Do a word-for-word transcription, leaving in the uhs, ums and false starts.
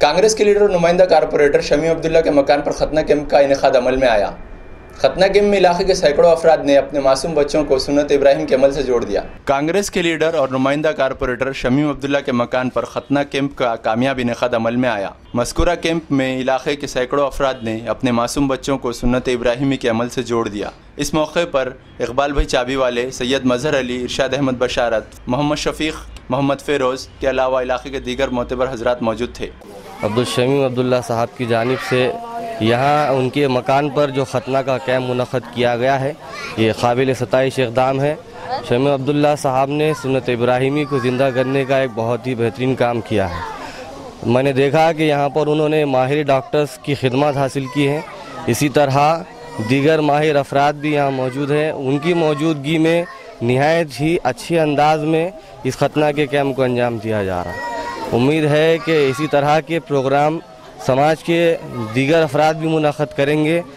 कांग्रेस के लीडर और नुमाइंदा कारपोरेटर शमी अब्दुल्ला के मकान पर खतना कैंप का इनेकाद अमल में आया। खतना कैंप में इलाके के सैकड़ों अफराद ने अपने मासूम बच्चों को सुन्नत इब्राहिम के अमल से जोड़ दिया। कांग्रेस के लीडर और नुमाइंदा कारपोरेटर शमी अब्दुल्ला के मकान पर खतना कैंप का कामयाब इनेकाद अमल में आया। मज़कूरा कैंप में इलाके के सैकड़ों अफराद ने अपने मासूम बच्चों को सुन्नत इब्राहिमी के अमल से जोड़ दिया। इस मौके पर इकबाल भाई चाबी वाले, सैयद मजहर अली, इरशाद अहमद बशारत, मोहम्मद शफीक, मोहम्मद फ़ेरोज़ के अलावा इलाके के दीगर मोतबर हजरात मौजूद थे। अब्दुल शमी अब्दुल्ला साहब की जानिब से यहाँ उनके मकान पर जो खतना का कैम्प मुनक़द किया गया है, ये काबिल सताइश इक़दाम है। शमी अब्दुल्ला साहब ने सुन्नत इब्राहिमी को ज़िंदा करने का एक बहुत ही बेहतरीन काम किया है। मैंने देखा कि यहाँ पर उन्होंने माहिर डॉक्टर्स की खिदमत हासिल की है। इसी तरह दीगर माहिर अफराद भी यहाँ मौजूद हैं। उनकी मौजूदगी में निहायत ही अच्छे अंदाज में इस खतना के कैम्प को अंजाम दिया जा रहा है। उम्मीद है कि इसी तरह के प्रोग्राम समाज के दीगर अफराद भी मुनक़द करेंगे